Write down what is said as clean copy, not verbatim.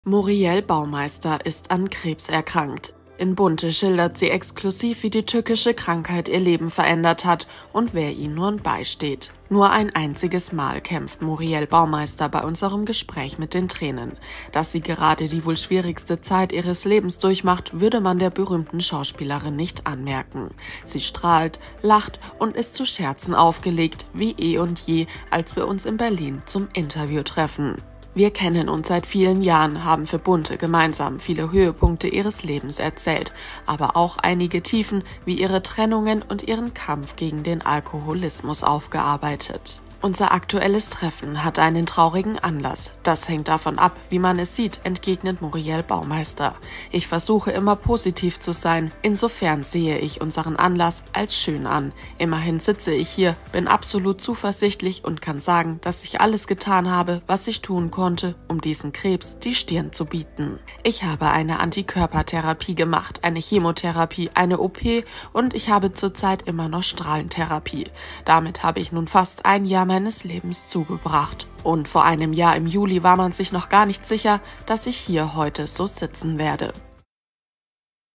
Muriel Baumeister ist an Krebs erkrankt. In Bunte schildert sie exklusiv, wie die tückische Krankheit ihr Leben verändert hat und wer ihr nun beisteht. Nur ein einziges Mal kämpft Muriel Baumeister bei unserem Gespräch mit den Tränen. Dass sie gerade die wohl schwierigste Zeit ihres Lebens durchmacht, würde man der berühmten Schauspielerin nicht anmerken. Sie strahlt, lacht und ist zu Scherzen aufgelegt, wie eh und je, als wir uns in Berlin zum Interview treffen. Wir kennen uns seit vielen Jahren, haben für Bunte gemeinsam viele Höhepunkte ihres Lebens erzählt, aber auch einige Tiefen wie ihre Trennungen und ihren Kampf gegen den Alkoholismus aufgearbeitet. Unser aktuelles Treffen hat einen traurigen Anlass. Das hängt davon ab, wie man es sieht, entgegnet Muriel Baumeister. Ich versuche immer positiv zu sein, insofern sehe ich unseren Anlass als schön an. Immerhin sitze ich hier, bin absolut zuversichtlich und kann sagen, dass ich alles getan habe, was ich tun konnte, um diesem Krebs die Stirn zu bieten. Ich habe eine Antikörpertherapie gemacht, eine Chemotherapie, eine OP und ich habe zurzeit immer noch Strahlentherapie. Damit habe ich nun fast ein Jahr meines Lebens zugebracht. Und vor einem Jahr im Juli war man sich noch gar nicht sicher, dass ich hier heute so sitzen werde.